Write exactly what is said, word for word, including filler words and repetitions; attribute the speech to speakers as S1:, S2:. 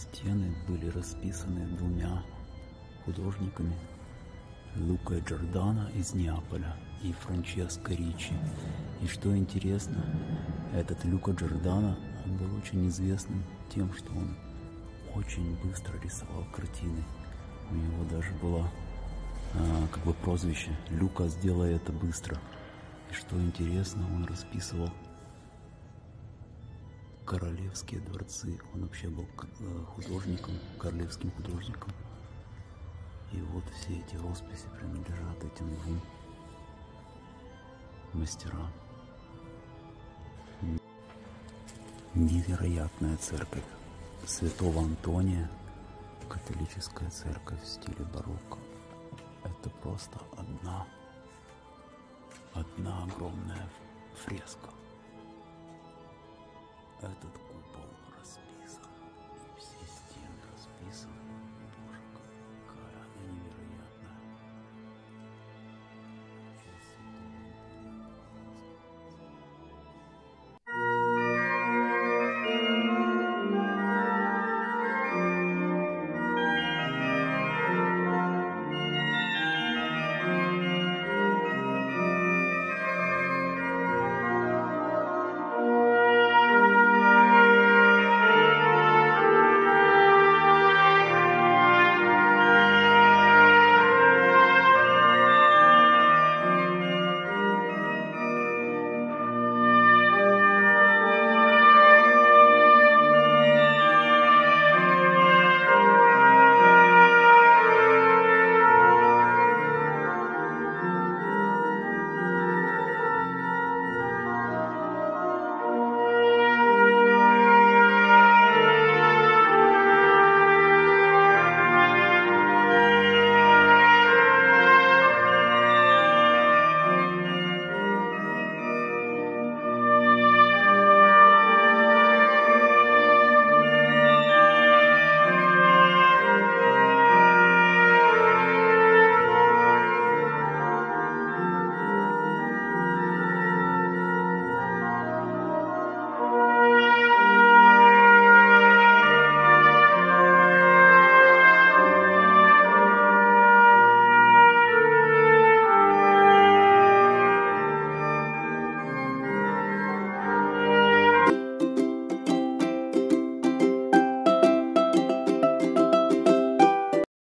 S1: Стены были расписаны двумя художниками: Лука Джордано из Неаполя и Франческо Риччи. И что интересно, этот Лука Джордано, он был очень известным тем, что он очень быстро рисовал картины. У него даже было а, как бы прозвище «Люка, сделай это быстро». И что интересно, он расписывал королевские дворцы. Он вообще был художником, королевским художником. И вот все эти росписи принадлежат этим двум мастерам. Невероятная церковь Святого Антония, католическая церковь в стиле барокко. Это просто одна, одна огромная фреска. Этот